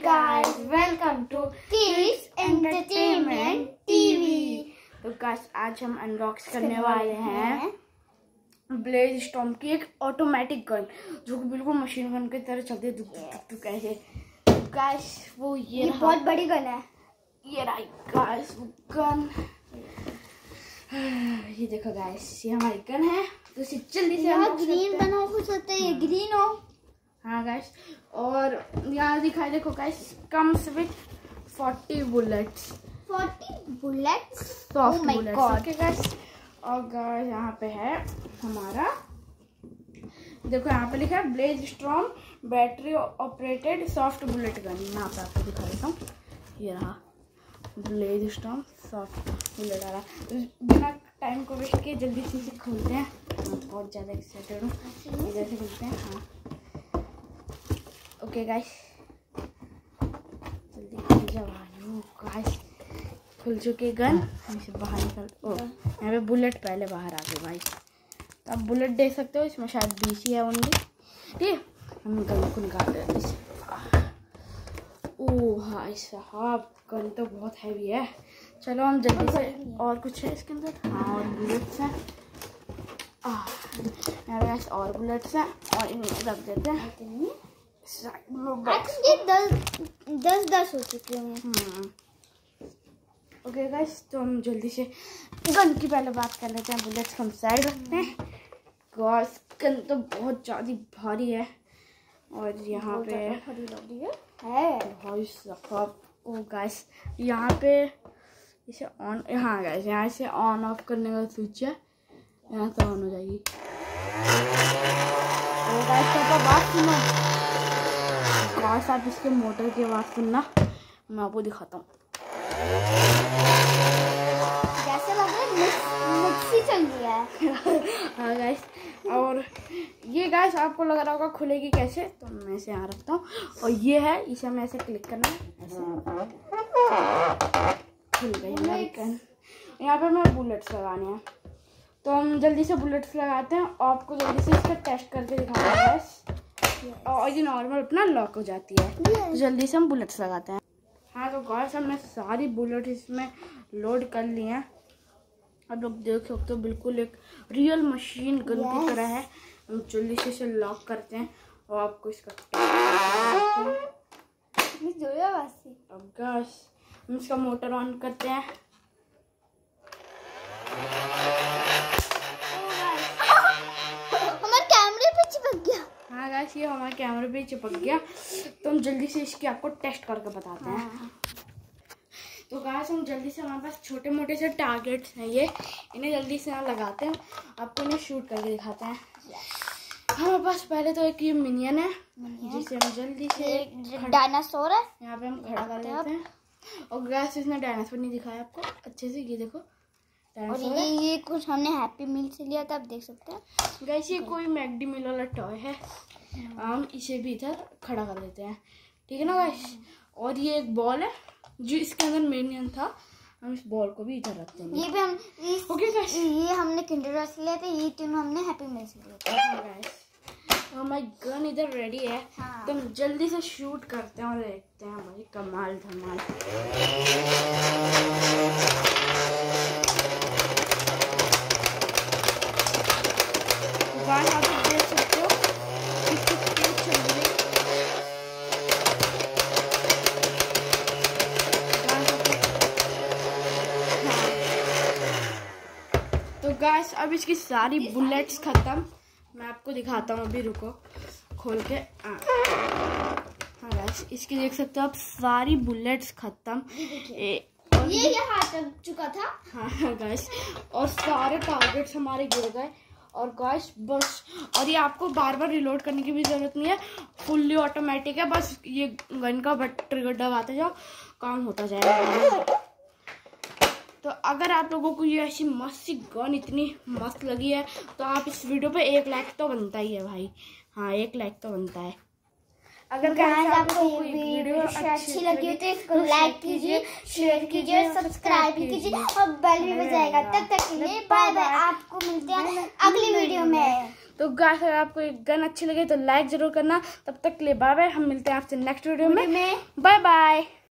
guys, welcome to Kids Entertainment TV। तो guys आज हम अनबॉक्स करने वाले हैं ब्लेज स्टॉर्म की एक ऑटोमेटिक गन जो कि बिल्कुल मशीन गन की तरह चलती है। दुक ऐसे गाइस वो ये बहुत बड़ी गन है। ये रही गाइस वो गन। ये देखो गाइस ये हमारी गन है। तो इसे जल्दी से ग्रीन बना हो सकता है, ये ग्रीन हो। हाँ गाइस और यहाँ दिखाई देखो guys comes with 40 bullets. 40 bullets soft bullets. Okay guys और गाइस यहाँ पे है हमारा, देखो यहाँ पे लिखा है blaze storm battery operated soft bullet gun. यहाँ पे आपको दिखा देता हूँ, ये रहा ब्लेज स्टॉर्म सॉफ्ट बुलेट आ रहा है। तो बिना टाइम को वेस्ट किए जल्दी से इसे खोलते हैं। बहुत ज़्यादा एक्साइटेड हूँ, इधर से खोलते हैं। हाँ ओके गाइस जल्दी खुल जाओ गाइस। खुल चुके गन, हम इसे बाहर निकल। ओ यहाँ पे बुलेट पहले बाहर आ गए भाई। तो आप बुलेट देख सकते हो, इसमें शायद 20 ही है ओनली। ठीक है हम गन को निकाल देते हैं इसे। ओह भाई साहब गन तो बहुत हैवी है। चलो हम जल्दी से, और कुछ है इसके अंदर? हाँ और बुलेट्स हैं यहाँ पे और बुलेट्स हैं और इन्हें रख देते हैं। ये 10 हो चुके हैं। ओके गाइस तो हम जल्दी से गन की पहले बात कर लेते हैं। बुलेट्स हम साइड रखते हैं। गाइस गन तो बहुत ज़्यादा भारी है और यहाँ पे है भाई साहब। ओ गाइस यहाँ पे इसे ऑन, हाँ गाइस यहाँ से ऑन ऑफ करने का स्विच है, यहाँ से ऑन हो जाएगी। ओ गाइस तो बात सुनो गाइस, आप इसके मोटर की आवाज़ सुनना, मैं आपको दिखाता हूँ। जैसे लग रहा है मिक्सी चल रही है। हाँ गाइस और ये गाइस आपको लग रहा होगा खुलेगी कैसे, तो मैं इसे यहाँ रखता हूँ और ये है, इसे हमें ऐसे क्लिक करना है, ऐसे खुल गई हमारी गन। यहाँ पर मैं बुलेट्स लगाने हैं तो हम जल्दी से बुलेट्स लगाते हैं। आपको जल्दी से इसका टेस्ट करके दिखाना है गाइस। और ये नॉर्मल अपना लॉक हो जाती है। तो जल्दी से हम बुलेट्स लगाते हैं। हाँ तो गाइस हमने सारी बुलेट इसमें लोड कर ली हैं। आप लोग देख सकते हो बिल्कुल एक रियल मशीन गन की तरह है। हम जल्दी से इसे लॉक करते हैं और आपको इसका अब गाइस हम इसका मोटर ऑन करते हैं। हमारे कैमरे पे चिपक गया। हाँ गाइस ये हमारे कैमरे पे चिपक गया। तो हम जल्दी से इसकी आपको टेस्ट करके बताते हैं। तो गाइस हम जल्दी से, हमारे पास छोटे मोटे से टारगेट्स हैं, ये इन्हें जल्दी से यहाँ लगाते हैं। आपको इन्हें शूट करके दिखाते हैं। हमारे पास पहले तो एक ये मिनियन है जिसे हम जल्दी से, डायनासोर है, यहाँ पे हम खड़ा कर लेते हैं। और गाइस इसने डायनासोर नहीं दिखाया आपको अच्छे से, ये देखो और ये कुछ हमने हैप्पी मील से लिया था, आप देख सकते हैं। गाइस ये कोई मैकडी मिल वाला टॉय है। हम इसे भी इधर खड़ा कर देते हैं, ठीक है ना गाइस। और ये एक बॉल है जो इसके अंदर मिनियन था, हम इस बॉल को भी इधर रखते हैं। ये भी हम ओके गाइस ये हमने किंडर जॉय से लिया था, ये तीनों हमने हैप्पी मील से लिया था। हाँ गाइस हमारी गन इधर रेडी है। तो हम जल्दी से शूट करते हैं और देखते हैं भाई कमाल धमाल। गाइस आप देख सकते हो कितनी तेज चल रही है। तो गाइस अब इसकी सारी बुलेट्स खत्म। मैं आपको दिखाता हूँ अभी, रुको खोल के। हाँ गाइस इसकी देख सकते हो आप सारी बुलेट्स खत्म। ये हाथ चुका था। हाँ गाइस और सारे टारगेट्स हमारे गिर गए। और गाइस बस, और ये आपको बार बार रिलोड करने की भी जरूरत नहीं है, फुल्ली ऑटोमेटिक है। बस ये गन का ट्रिगर दबाते जाओ, काम होता जाएगा। तो अगर आप लोगों को ये ऐसी मस्त सी गन इतनी मस्त लगी है तो आप इस वीडियो पे 1 लाइक तो बनता ही है भाई। हाँ 1 लाइक तो बनता है। अगर गाइस आपको ये वीडियो अच्छी लगी हो तो इसको लाइक कीजिए, शेयर कीजिए, सब्सक्राइब कीजिए और बेल भी बजाएगा। तब तक के लिए बाय बाय। आपको मिलते हैं अगली वीडियो में। तो गाइस अगर आपको ये गन अच्छी लगे तो लाइक जरूर करना। तब तक के लिए बाय बाय, हम मिलते हैं आपसे नेक्स्ट वीडियो में। Bye bye.